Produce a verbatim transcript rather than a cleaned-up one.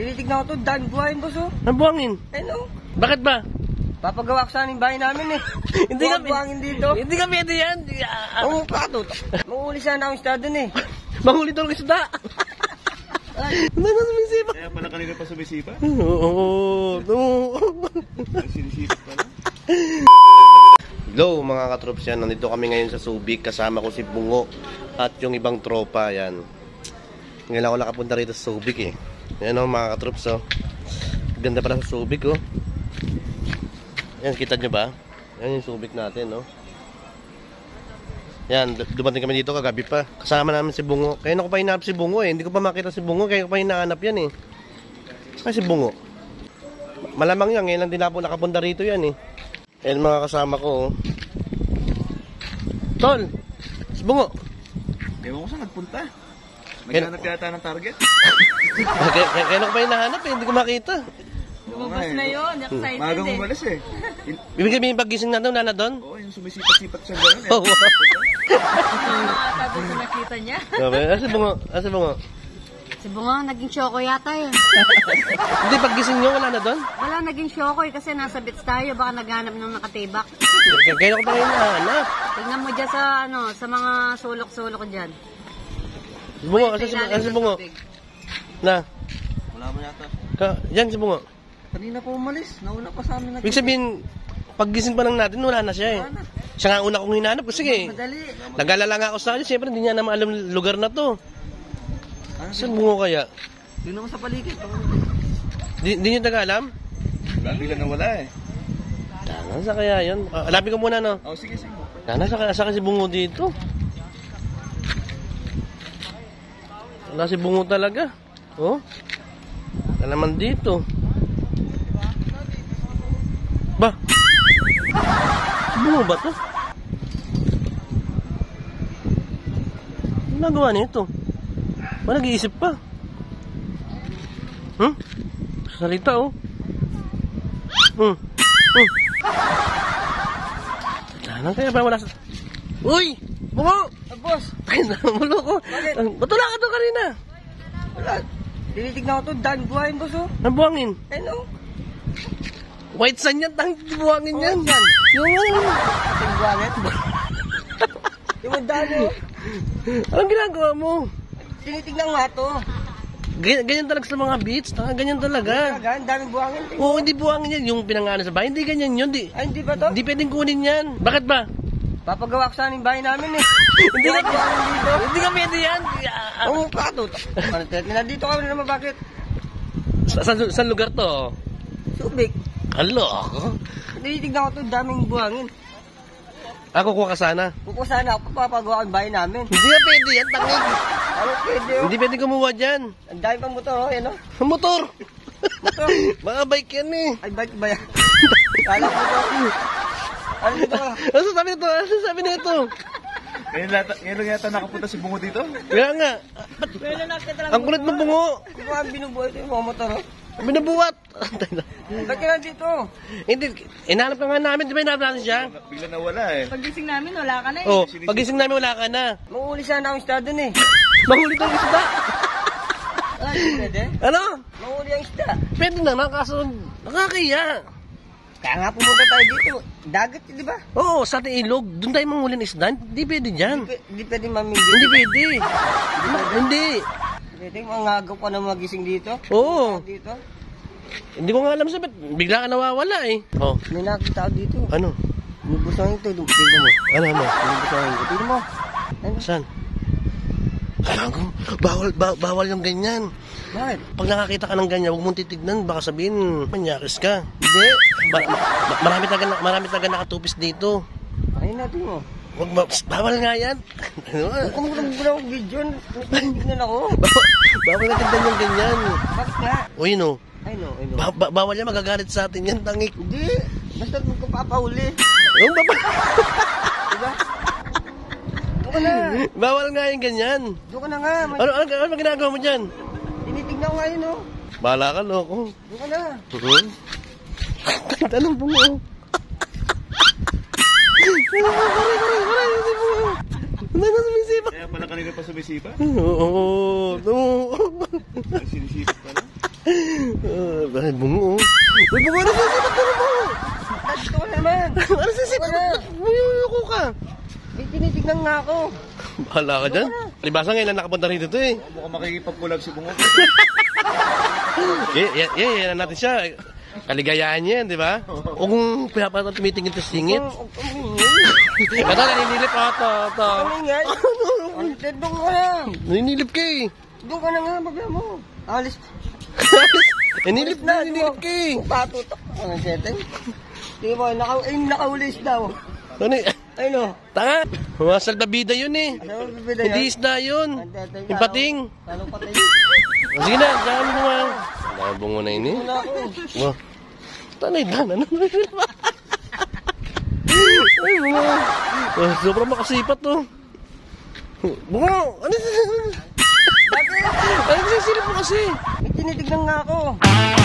Tinitignan ko to, dahil buhayin boss oh. Ang buhangin? Eh no. Bakit ba? Papagawa ko sana yung bahay namin eh. Hindi Buwag kami. buhangin dito. Hindi ka pwede yan. Oo, pato. Manguli sana akong isda dun eh. Mahuli tong isda. Ano na sumisipa? Kaya pala kanina pa sumisipa? Oo. Sinisipit pala. Hello mga katrops yan. Nandito kami ngayon sa Subic. Kasama ko si Bungo at yung ibang tropa yan. Ngayon ako nakapunta rito sa Subic eh. Yan o mga katrops oh. Ganda pala sa Subic oh. Yan, kita nyo ba? Yan yung Subic natin, no? Yan, dumating kami dito kagabi pa. Kasama namin si Bungo. Kaya na ko pa hinahanap si Bungo eh. Hindi ko pa makita si Bungo, kaya ko pa hinahanap yan eh. Ay, si Bungo. Malamang yan, ngayon lang din ako nakapunta rito yan eh. Yan mga kasama ko oh. Tol! Si Bungo! Ewan ko saan nagpunta. Naghanap yata ng target. Kaya, kaya, kaya na ko pa hinahanap eh, hindi ko makita. Lumabas na yun, excited Magang eh. umalis eh. Ibig sabihin paggising natin, wala na doon? Oo, yung sumisipat-sipat siya gano'n eh. Oh, wow. Nakakatabi sa nakita niya. Ah, si Bungo, ah, si Bungo. Si Bungo, naging syoko yata eh. Hindi, paggising nyo, wala na doon? Wala, naging syoko eh kasi nasa bits tayo. Baka naghanap ng nakatibak. Kaya, kaya ko pa hinahanap. Tignan mo dyan sa, ano, sa mga sulok-sulok dyan. Si Bungo, asa si, asa si Bungo? Na, Wala mo yata. ka, yan si Bungo. Kanina po umalis. Nauna pa sa amin. Ibig sabihin, paggising pa lang natin, wala na siya eh. Siya nga una kong hinanap ko, sige. Madali. Nag-alala nga ako sa kanya, siyempre hindi niya naman alam yung lugar na to. Saan Bungo kaya? Tingnan mo sa paligid. Di, di niyo taga-alam? Bigla na wala eh. Tama, sa kaya yun? Uh, alapin ko muna, no? Oo, sige, sige. Tama, sa kaya sa kasi Bungo dito. Wala si Bungo talaga. Oh? Wala naman dito. Ba? Bungo ba to? Ano nagawa nito? Ba nag-iisip pa? Hmm? Salita oh. Hmm. Hmm. Tanang kaya ba wala sa... Uy! Bungo! Ah, boss. Ay, namulo ko. Bakit? Ba't wala ka to kanina? Wala. Tinitignan ko to, dahil buhayin boss oh. Ang buhangin. Eh no. White sand yan, tang buhangin yan. Oh, yan. Yung ano. Yung buhangin. Yung madali oh. Anong ginagawa mo? Tinitignan nga to. Ganyan, ganyan talaga sa mga beach. Tanga, ganyan talaga. Talaga, ang daming buhangin. Oo, hindi buhangin yan. Yung pinangano sa bahay, hindi ganyan yun. Di, Ay, hindi ba to? hindi pwedeng kunin yan. Bakit ba? Papagawa ko sana yung bahay namin eh. Hindi ka, buhangin dito. hindi ka pwede yan. Oo, pato. Ano, nandito kami naman bakit? Sa, sa, sa lugar to? Subic. Alo ako. Tinitignan ko to, daming buhangin. Ako kuha ka sana. Kuko sana ako papagawa yung bahay namin. Hindi ka pwede yan, tangig. Ano pwede oh? Hindi pwede kumuha dyan. Ang dami pang motor oh, yan oh. Motor. Motor. Mga bike yan eh. Ay, bike ba yan? Kala ko to. Ano dito ka? Ano sabi nito? Ano sabi nito? Ngayon, lata, ngayon lang yata nakapunta si Bungo dito. Kaya nga. Ang kulit mo Bungo. Kung mga binubuhay ito yung mga motor oh. Binubuhat. Ba't ka nandito? Hindi, inahanap ka nga namin. Di ba inahanap natin siya? Bigla na wala eh. Pagising namin, wala ka na eh. Oh, pagising namin wala ka na. Manguli sana akong isda dun eh. Mahuli tong isda. Wala, hindi pwede. Ano? Manguli ang isda. Pwede naman, kaso nakakaya. Kaya nga pumunta tayo dito. Dagat, di ba? Oo, sa ating ilog. Doon tayo manghuli ng isda. Hindi pwede dyan. Hindi, hindi pwede mamili. Hindi pwede. Hindi. Pwede, mangagaw ka na magising dito. Oo. Dito. Hindi ko nga alam sabi. Bigla ka nawawala eh. Oh, May nakita ako dito. ano? Nubusangin ito. Tingnan mo. Ano, ano? Nubusangin ko. Tingnan mo. Ano? Saan? Alam ko, bawal, ba, bawal yung ganyan. Bakit? Pag nakakita ka ng ganyan, huwag mong titignan. Baka sabihin, manyakis ka. Hindi. Ba, ma, marami talaga, marami talaga nakatupis dito. Ayun natin mo. Wag ba, bawal nga yan. Huwag ka magkakagula akong video. Tingnan ako. bawal, bawal na tignan yung ganyan. Bakit nga? O yun o. Ay no, ay no. Ba, ba, bawal yan, magagalit sa atin yan, tangik. Hindi. Basta magkapapahuli. Yung baba. Diba? Doon ka na. Bawal nga yung ganyan. Doon ka na nga. May... Ano, ano, ano ginagawa mo dyan? Tinitignan ko nga yun oh. Bahala ka, loko. Doon ka na. Hmm? Tanong po mo. Ano na sumisipa? Kaya pala kanina pa sumisipa? Oo. Oo. Sinisipit pala. Uh, bakit bungo? Uy, bungo na sisipat ka na mo! Dito ka naman. Ano sisipat ka? Uyuyuko ka. Eh, tinitignan nga ako. Bahala ka dyan. Libasa ngayon lang nakapunta rito to eh. Mukhang makikipagkulag si Bungo. Eh, yan, yan, yan natin siya. Kaligayahan niya yan, di ba? O kung pinapatang tumitingin to singit. Ito, naninilip ako to. to. Kamingay. Doon ka na. Naninilip ka eh. Doon ka na nga, bagla mo. Alis. Naninilip na, naninilip ka eh. Patutok. Ano, setting? Di ba, naka, eh, nakaulis daw. Ano eh? Ay, no. Tanga! Mga salbabida yun eh. Ano, bibida Hindi yan? isda yun. Yung pating. Ano patay? O, sige na, dyan mo nga. Dahil bungo na yun eh. Wala ako. Oh. Tanay, danan. Ay, bungo. Oh, sobrang makasipat to. Bungo! Ano yun? Bakit? Ano yung silip mo kasi? May tinitignan nga ako.